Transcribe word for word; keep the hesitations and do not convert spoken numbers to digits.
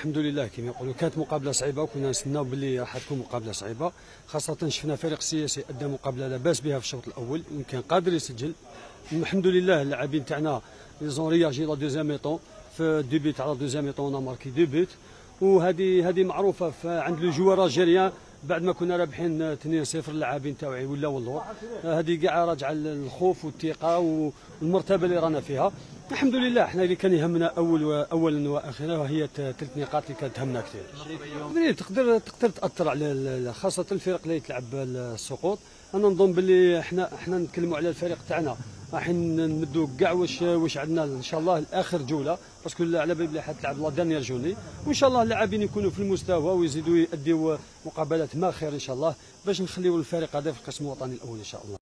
الحمد لله كما يقولوا كانت مقابله صعيبه وكنا نستناو باللي راح تكون مقابله صعيبه، خاصه شفنا فريق سياسي ادى مقابله لا باس بها في الشوط الاول يمكن قادر يسجل. الحمد لله اللاعبين تاعنا ليزون رياجي لا دوزيام ميطون في الديبي تاع لا دوزيام ميطون ماركي دو بوت، وهذه هذه معروفه عند لو جوار الجيريان بعد ما كنا رابحين اثنين صفر اللاعبين تاعي ولا والله هذه كاع راجعه للخوف والثقه والمرتبه اللي رانا فيها. الحمد لله احنا اللي كان يهمنا اول اولا واخيرا وهي ثلاث نقاط اللي كانت تهمنا كثير. تقدر تقدر تاثر على خاصه الفريق اللي يتلعب السقوط. انا نظن باللي احنا احنا نتكلموا على الفريق تاعنا راح نمدوا كاع واش واش عندنا ان شاء الله لاخر جوله باسكو على بالي بلي حتلعب لا دانيير جوني، وان شاء الله اللاعبين يكونوا في المستوى ويزيدوا يأديوا مقابلات ما خير ان شاء الله باش نخليوا الفريق هذا في القسم الوطني الاول ان شاء الله.